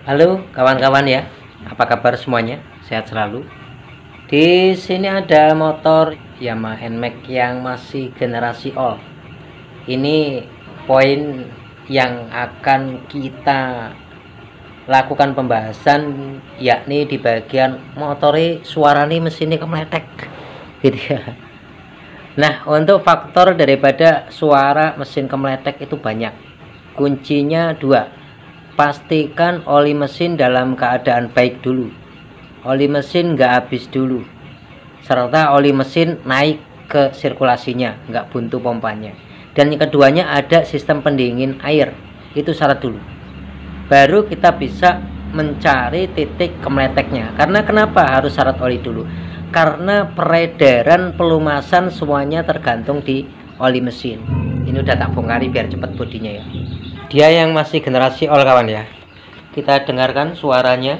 Halo kawan-kawan ya, apa kabar semuanya? Sehat selalu. Di sini ada motor Yamaha NMAX yang masih generasi old. Ini poin yang akan kita lakukan pembahasan, yakni di bagian motori suaranya mesinnya kemeletek gitu ya. Nah, untuk faktor daripada suara mesin kemeletek itu banyak. Kuncinya dua. Pastikan oli mesin dalam keadaan baik dulu, oli mesin nggak habis dulu, serta oli mesin naik ke sirkulasinya, nggak buntu pompanya. Dan yang keduanya ada sistem pendingin air, itu syarat dulu, baru kita bisa mencari titik kemeleteknya. Karena kenapa harus syarat oli dulu? Karena peredaran pelumasan semuanya tergantung di oli mesin. Ini udah tak bongkari biar cepat bodinya ya. Dia yang masih generasi old kawan ya. Kita dengarkan suaranya.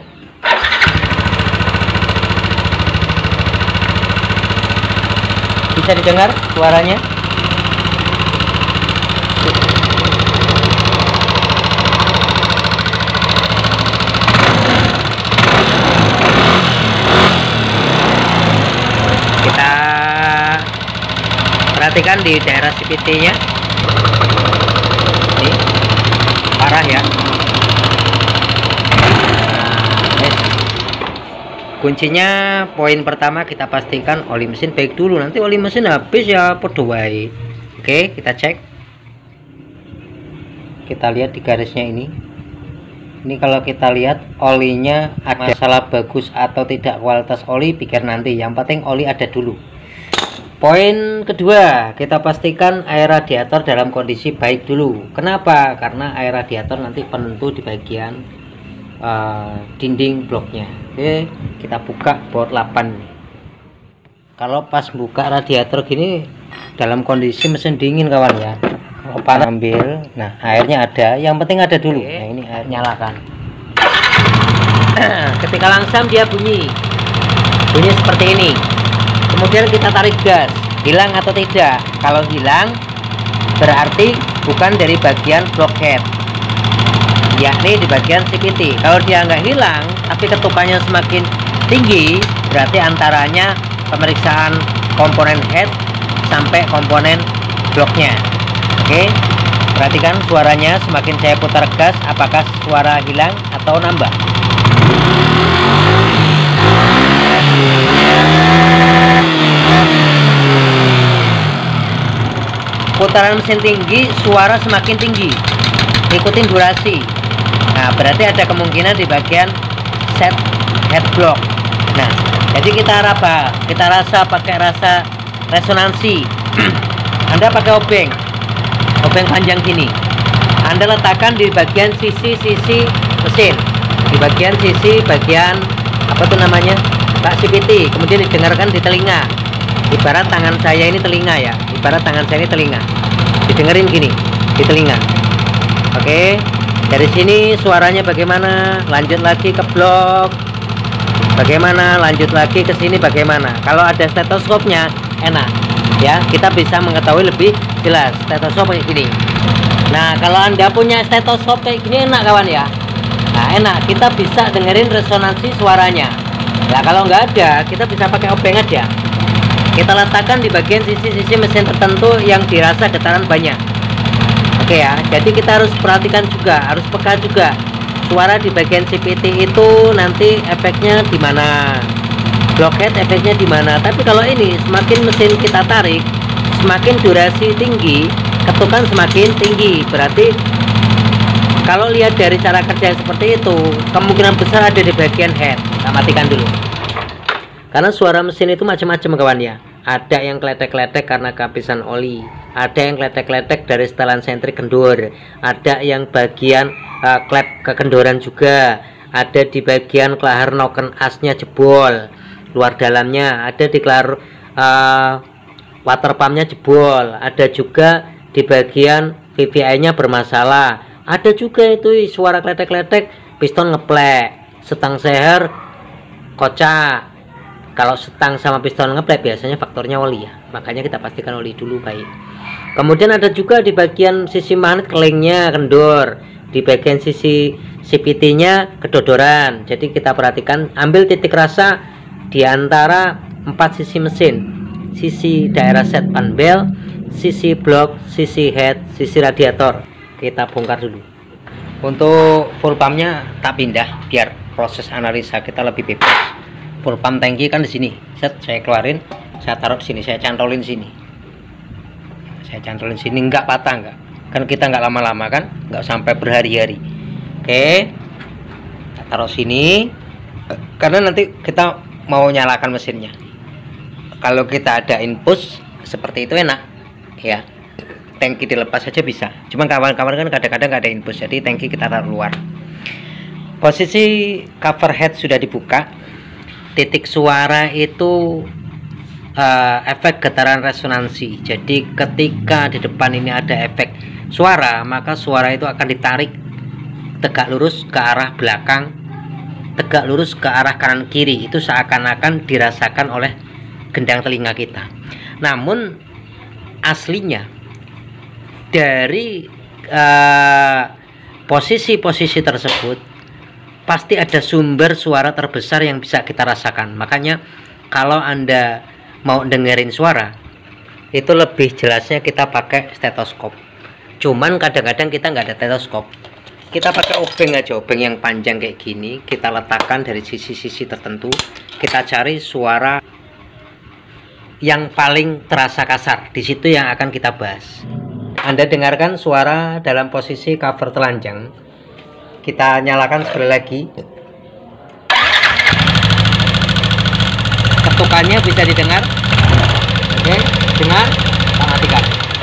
Bisa didengar suaranya? Kita perhatikan di daerah CVT-nya. Parah ya. Kuncinya poin pertama kita pastikan oli mesin baik dulu. Nanti oli mesin habis ya podo wae. Oke, kita cek. Kita lihat di garisnya ini. Ini kalau kita lihat olinya ada masalah bagus atau tidak kualitas oli, pikir nanti. Yang penting oli ada dulu. Poin kedua, kita pastikan air radiator dalam kondisi baik dulu. Kenapa? Karena air radiator nanti penentu di bagian dinding bloknya. Oke, kita buka board 8. Kalau pas buka radiator gini dalam kondisi mesin dingin kawan ya. Kalau panas ambil, nah airnya ada, yang penting ada dulu. Nah ini air nyalakan. Ketika langsam dia bunyi seperti ini. Kemudian kita tarik gas, hilang atau tidak. Kalau hilang berarti bukan dari bagian blockhead, yakni di bagian CVT. Kalau dia nggak hilang tapi ketukannya semakin tinggi, berarti antaranya pemeriksaan komponen head sampai komponen bloknya. Oke, perhatikan suaranya. Semakin saya putar gas, apakah suara hilang atau nambah? Putaran mesin tinggi, suara semakin tinggi. Ikutin durasi. Nah, berarti ada kemungkinan di bagian set head block. Nah, jadi kita rasa pakai rasa resonansi. Anda pakai obeng panjang gini. Anda letakkan di bagian sisi mesin, di bagian bagian apa tuh namanya, Pak CVT. Kemudian didengarkan di telinga. Ibarat tangan saya ini telinga ya, didengerin gini di telinga. Oke, dari sini suaranya bagaimana, lanjut lagi ke blok bagaimana, lanjut lagi ke sini bagaimana. Kalau ada stetoskopnya enak ya, kita bisa mengetahui lebih jelas. Stetoskop kayak gini. Nah, kalau Anda punya stetoskop kayak gini enak kawan ya. Nah, enak, kita bisa dengerin resonansi suaranya. Nah, kalau nggak ada, kita bisa pakai obeng aja. Kita letakkan di bagian sisi mesin tertentu yang dirasa getaran banyak. Oke ya, jadi kita harus perhatikan juga, harus peka juga. Suara di bagian CVT itu nanti efeknya di mana, blockhead efeknya di mana. Tapi kalau ini semakin mesin kita tarik, semakin durasi tinggi, ketukan semakin tinggi. Berarti kalau lihat dari cara kerja seperti itu, kemungkinan besar ada di bagian head. Kita matikan dulu. Karena suara mesin itu macam-macam kawan ya. Ada yang kletek-kletek karena kehabisan oli, ada yang kletek-kletek dari setelan sentrik kendor, ada yang bagian klep kekendoran juga, ada di bagian kelahar noken asnya jebol luar dalamnya, ada di kelahar water pumpnya jebol, ada juga di bagian VVI nya bermasalah, ada juga itu suara kletek-kletek piston ngeplek, setang seher kocak. Kalau setang sama piston ngeplek biasanya faktornya oli ya, makanya kita pastikan oli dulu baik. Kemudian ada juga di bagian sisi magnet kelingnya kendor, di bagian sisi CVT-nya kedodoran. Jadi kita perhatikan, ambil titik rasa di antara 4 sisi mesin, sisi daerah set panbel, sisi blok, sisi head, sisi radiator. Kita bongkar dulu. Untuk full pumpnya tak pindah biar proses analisa kita lebih bebas. Full pump tangki kan di sini. Set, saya keluarin, saya taruh di sini, saya cantolin sini. Saya cantolin sini, nggak patah, nggak. Kan kita nggak lama-lama kan, nggak sampai berhari-hari. Oke, kita taruh sini karena nanti kita mau nyalakan mesinnya. Kalau kita ada infus seperti itu enak ya, tangki dilepas saja bisa. Cuma kawan-kawan kan kadang-kadang nggak ada infus, jadi tangki kita taruh luar. Posisi cover head sudah dibuka. Titik suara itu efek getaran resonansi. Jadi ketika di depan ini ada efek suara, maka suara itu akan ditarik tegak lurus ke arah belakang, tegak lurus ke arah kanan kiri. Itu seakan-akan dirasakan oleh gendang telinga kita. Namun aslinya dari posisi-posisi tersebut pasti ada sumber suara terbesar yang bisa kita rasakan. Makanya kalau Anda mau dengerin suara, itu lebih jelasnya kita pakai stetoskop. Cuman kadang-kadang kita nggak ada stetoskop, kita pakai obeng aja, obeng yang panjang kayak gini, kita letakkan dari sisi-sisi tertentu, kita cari suara yang paling terasa kasar. Di situ yang akan kita bahas. Anda dengarkan suara dalam posisi cover telanjang. Kita nyalakan sekali lagi. Ketukannya bisa didengar. Oke, dengar, kita matikan.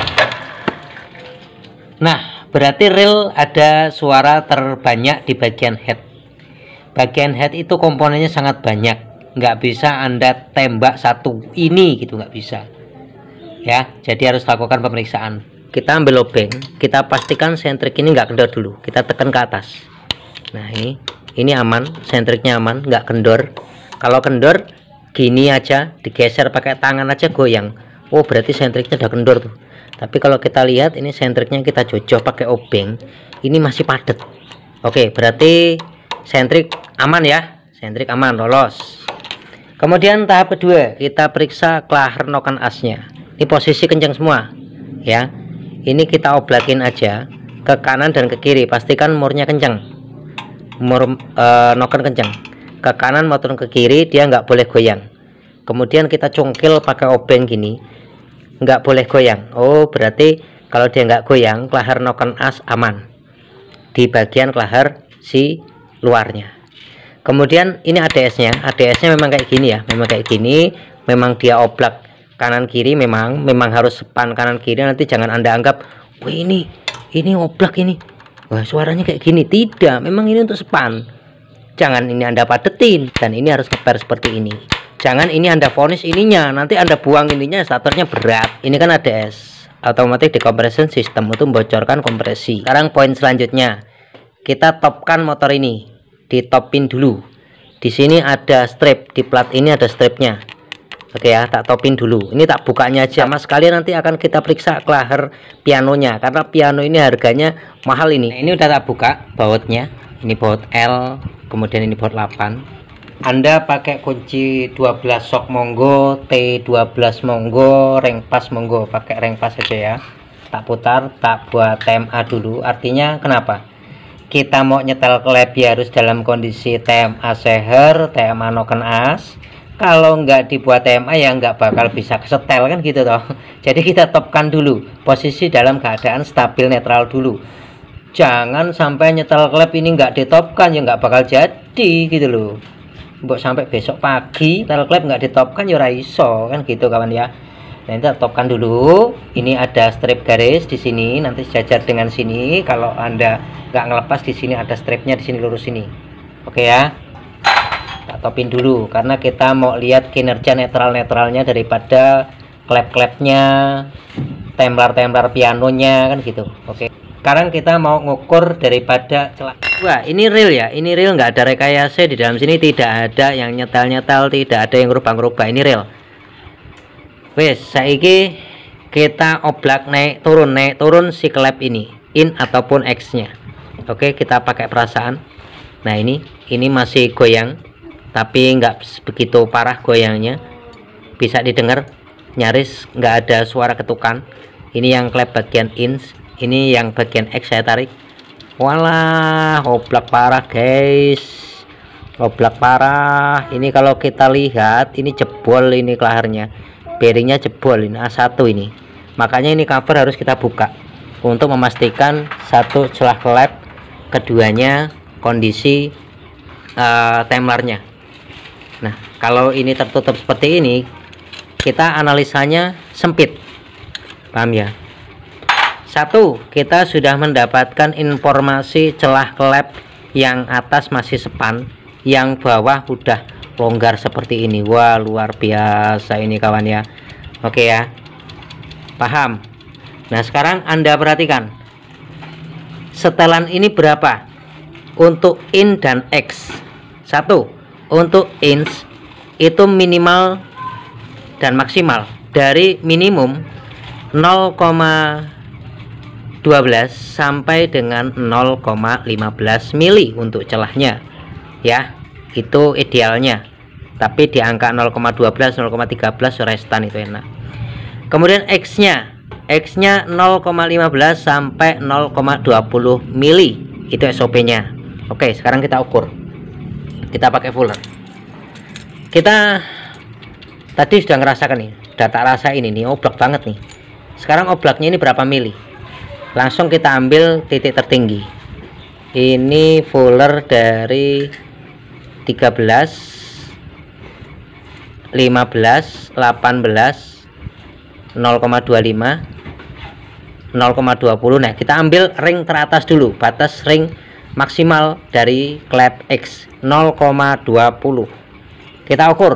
Nah, berarti real ada suara terbanyak di bagian head. Bagian head itu komponennya sangat banyak, nggak bisa Anda tembak satu ini gitu, nggak bisa ya. Jadi harus lakukan pemeriksaan. Kita ambil lobeng, kita pastikan sentrik ini nggak kendor dulu, kita tekan ke atas. Nah ini aman, sentriknya aman, nggak kendor. Kalau kendor gini aja, digeser pakai tangan aja goyang, oh berarti sentriknya udah kendor tuh. Tapi kalau kita lihat ini sentriknya kita jojok pakai obeng, ini masih padat. Oke, berarti sentrik aman ya, sentrik aman, lolos. Kemudian tahap kedua, kita periksa klaher noken asnya. Ini posisi kencang semua ya. Ini kita oblakin aja ke kanan dan ke kiri, pastikan murnya kencang, mur noken kencang. Ke kanan maupun ke kiri dia nggak boleh goyang. Kemudian kita congkil pakai obeng gini, nggak boleh goyang. Oh berarti kalau dia nggak goyang, klaher noken as aman di bagian klaher si luarnya. Kemudian ini ADS-nya, ADS-nya memang kayak gini ya, memang kayak gini, memang dia oblak kanan kiri, memang harus sepan kanan kiri. Nanti jangan Anda anggap, wah ini oblak ini, wah suaranya kayak gini. Tidak, memang ini untuk sepan. Jangan ini Anda padetin, dan ini harus ngeper seperti ini. Jangan ini Anda vonis ininya, nanti Anda buang ininya, starternya berat. Ini kan ADS, automatic decompression system, untuk membocorkan kompresi. Sekarang poin selanjutnya, kita topkan motor ini, ditopin dulu. Di sini ada strip, di plat ini ada stripnya. Oke ya, tak topin dulu. Ini tak bukanya aja. Sama sekali nanti akan kita periksa klaher pianonya, karena piano ini harganya mahal ini. Nah, ini udah tak buka bautnya. Ini baut L, kemudian ini baut 8. Anda pakai kunci 12 sok monggo, T12 monggo, ring pas monggo, pakai ring pas aja ya. Tak putar, tak buat TMA dulu. Artinya kenapa? Kita mau nyetel klep ya harus dalam kondisi TMA seher, TMA noken as. Kalau nggak dibuat TMA ya nggak bakal bisa kesetel kan gitu toh. Jadi kita topkan dulu, posisi dalam keadaan stabil netral dulu. Jangan sampai nyetel klep ini nggak ditopkan, ya nggak bakal jadi gitu loh. Mbok sampai besok pagi nyetel klep nggak ditopkan ya raiso kan gitu kawan ya. Nah kita topkan dulu. Ini ada strip garis di sini, nanti sejajar dengan sini. Kalau Anda nggak ngelepas, di sini ada stripnya, di sini lurus sini. Oke ya. Tak topin dulu karena kita mau lihat kinerja netral-netralnya daripada klep-klepnya, templar-templar pianonya kan gitu. Oke. Sekarang kita mau ngukur daripada celah. Wah, ini real ya. Ini real, nggak ada rekayasa di dalam sini, tidak ada yang nyetel-nyetel, tidak ada yang ngerubah-ngerubah. Ini real. Wes, saiki kita oblak naik turun si klep ini, in ataupun X-nya. Oke, kita pakai perasaan. Nah, ini masih goyang, tapi nggak begitu parah goyangnya, bisa didengar nyaris nggak ada suara ketukan. Ini yang klep bagian ins, ini yang bagian X saya tarik. Walah, oblak parah guys, oblak parah. Ini kalau kita lihat, ini jebol, ini kelaharnya, bearingnya jebol, ini A1 ini. Makanya ini cover harus kita buka untuk memastikan satu celah klep, keduanya kondisi temlarnya. Nah, kalau ini tertutup seperti ini, kita analisanya sempit, paham ya? Satu, kita sudah mendapatkan informasi celah klep yang atas masih sepan, yang bawah udah longgar seperti ini. Wah, luar biasa ini kawan ya. Oke ya, paham? Nah, sekarang Anda perhatikan setelan ini berapa untuk in dan X. Satu, untuk ins itu minimal dan maksimal dari minimum 0,12 sampai dengan 0,15 mili untuk celahnya ya, itu idealnya. Tapi di angka 0,12 0,13 restan itu enak. Kemudian X nya 0,15 sampai 0,20 mili, itu SOP nya. Oke, sekarang kita ukur, kita pakai fuller. Kita tadi sudah ngerasakan nih, udah tak rasain ini oblak banget nih. Sekarang oblaknya ini berapa mili, langsung kita ambil titik tertinggi. Ini fuller dari 13, 15, 18, 0,25, 0,20. Nah, kita ambil ring teratas dulu, batas ring maksimal dari klep X 0,20. Kita ukur.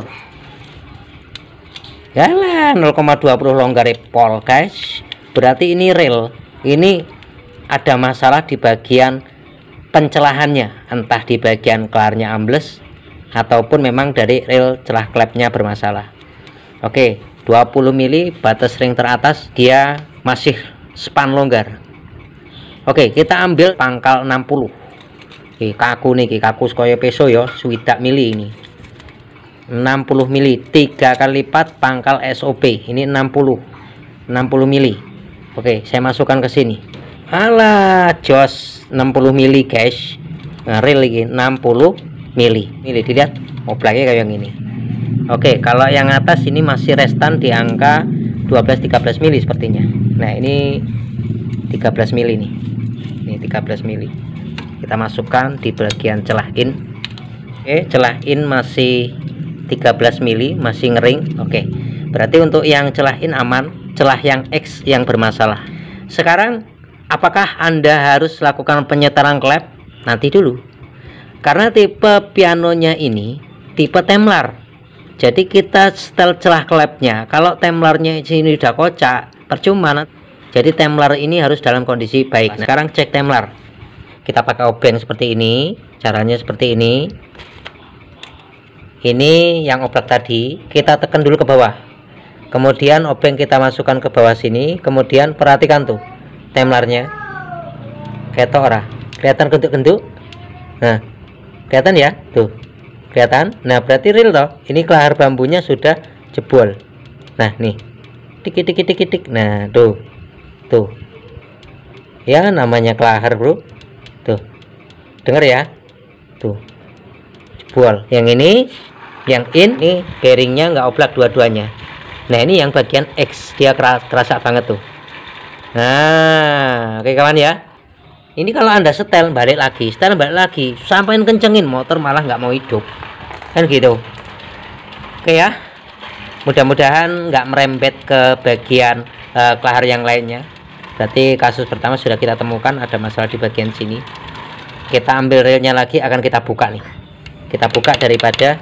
Yalah, 0,20 longgar pol guys. Berarti ini real. Ini ada masalah di bagian pencelahannya, entah di bagian kelarnya ambles ataupun memang dari rel celah klepnya bermasalah. Oke, 20 mili batas ring teratas, dia masih span longgar. Oke, kita ambil pangkal 60. Kaku nih, kaku kaya peso ya, swidak mili ini. 60 mili, 3 kali lipat pangkal SOP. Ini 60 mili. Oke, saya masukkan ke sini. Alah, jos 60 mili guys. Nah, real lagi 60 mili. Dilihat oblaknya kayak yang ini. Oke, kalau yang atas ini masih restan di angka 12-13 mili sepertinya. Nah, ini 13 mili nih. Ini 13 mili. Kita masukkan di bagian celah in. Oke, celah in masih 13 mili, masih ngering. Oke, berarti untuk yang celah in aman, celah yang X yang bermasalah. Sekarang apakah Anda harus lakukan penyetaran klep? Nanti dulu, karena tipe pianonya ini tipe temlar. Jadi kita setel celah klepnya. Kalau temlarnya ini udah kocak, percuma. Jadi temlar ini harus dalam kondisi baik. Nah, sekarang cek temlar. Kita pakai obeng seperti ini, caranya seperti ini. Ini yang oblak tadi, kita tekan dulu ke bawah. Kemudian obeng kita masukkan ke bawah sini. Kemudian perhatikan tuh temlarnya. Ketok ora? Kelihatan genduk-genduk? Nah, kelihatan ya? Tuh. Kelihatan? Nah, berarti real toh. Ini kelahar bambunya sudah jebol. Nah, nih. Tik. Nah, tuh. Tuh. Ya, namanya kelahar, Bro. Tuh. Dengar ya? Tuh. Jebol. Yang ini, yang in, nih bearingnya nggak oblak dua-duanya. Nah, ini yang bagian X, dia kerasa banget tuh. Nah, oke kawan ya. Ini kalau Anda setel balik lagi, sampai kencengin motor malah nggak mau hidup, kan gitu. Oke ya. Mudah-mudahan nggak merembet ke bagian kelahar yang lainnya. Berarti kasus pertama sudah kita temukan ada masalah di bagian sini. Kita ambil relnya lagi, akan kita buka nih. Kita buka daripada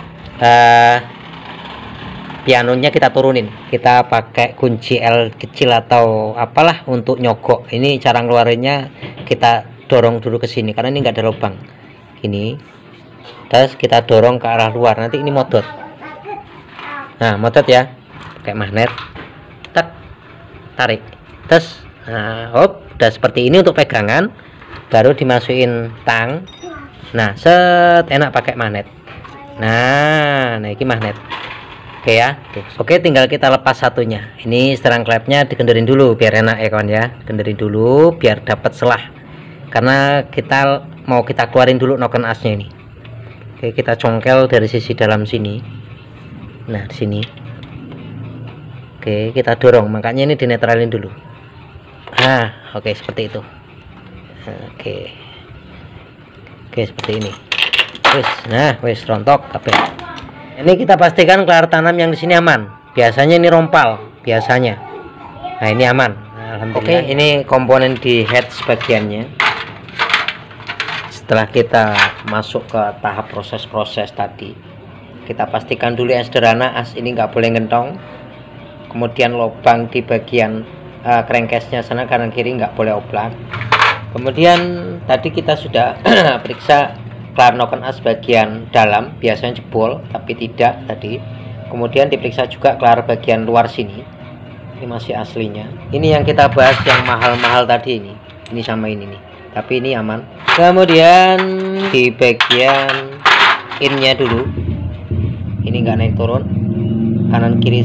pianonya kita turunin. Kita pakai kunci L kecil atau apalah untuk nyogok. Ini cara ngeluarinnya, kita dorong dulu ke sini karena ini nggak ada lubang. Gini. Terus kita dorong ke arah luar. Nanti ini modot. Nah, modot ya. Pakai magnet. Tek. Tarik. Terus, nah, hop, udah seperti ini untuk pegangan. baru dimasukin tang. Nah, set, enak pakai magnet. Nah ini magnet. Oke ya. Oke, tinggal kita lepas satunya. Ini serang klepnya dikenderin dulu biar enak ya kawan ya. Kenderin dulu biar dapat selah. Karena kita mau kita keluarin dulu noken asnya ini. Oke, kita congkel dari sisi dalam sini. Nah, di sini. Oke, kita dorong, makanya ini dinetralin dulu. Nah, oke, seperti itu. Oke, seperti ini. Wis rontok kabeh. Ini kita pastikan kelar tanam yang di sini aman. Biasanya ini rompal, biasanya. Nah, ini aman. Alhamdulillah. Oke, ini komponen di head bagiannya. Setelah kita masuk ke tahap proses-proses tadi, kita pastikan dulu yang sederhana, as ini nggak boleh ngentong. Kemudian lubang di bagian crankcase-nya sana kanan kiri nggak boleh oblak. Kemudian tadi kita sudah periksa kelar noken as bagian dalam, biasanya jebol tapi tidak tadi. Kemudian diperiksa juga kelar bagian luar sini, ini masih aslinya. Ini yang kita bahas yang mahal-mahal tadi ini sama ini nih, tapi ini aman. Kemudian di bagian innya dulu, ini nggak naik turun, kanan kiri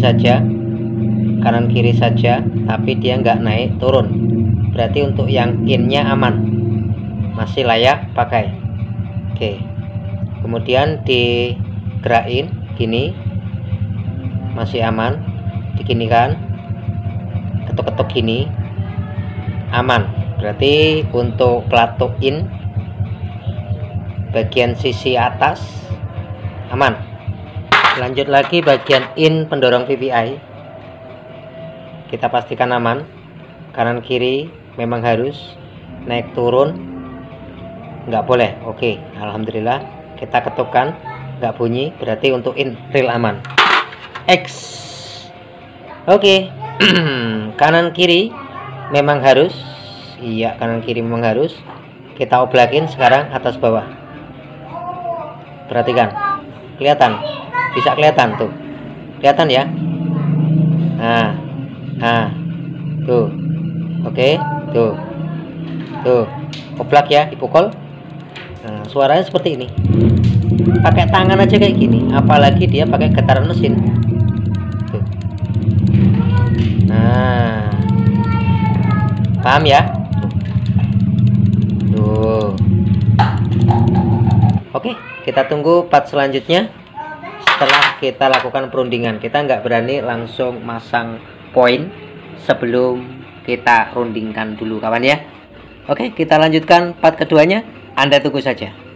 saja, tapi dia nggak naik turun. Berarti untuk yang innya aman, masih layak pakai. Oke, kemudian digerakin gini, masih aman. Diginikan, ketuk-ketuk gini, aman. Berarti untuk pelatuk in bagian sisi atas aman. Lanjut lagi bagian in pendorong PPI, kita pastikan aman. Kanan kiri memang harus, naik turun nggak boleh. Oke, alhamdulillah. Kita ketukkan nggak bunyi, berarti untuk in real aman. X. Oke. Kanan kiri memang harus, iya, kanan kiri memang harus. Kita oblakin sekarang atas bawah. Perhatikan, kelihatan, bisa kelihatan tuh, kelihatan ya. Nah, tuh. Oke, tuh, oblak ya, dipukul. Nah, suaranya seperti ini. Pakai tangan aja kayak gini, apalagi dia pakai getaran mesin. Tuh. Nah, paham ya? Tuh. Oke, kita tunggu part selanjutnya. Setelah kita lakukan perundingan, kita nggak berani langsung masang poin sebelum kita rundingkan dulu kawan ya. Oke, kita lanjutkan part keduanya. Anda tunggu saja.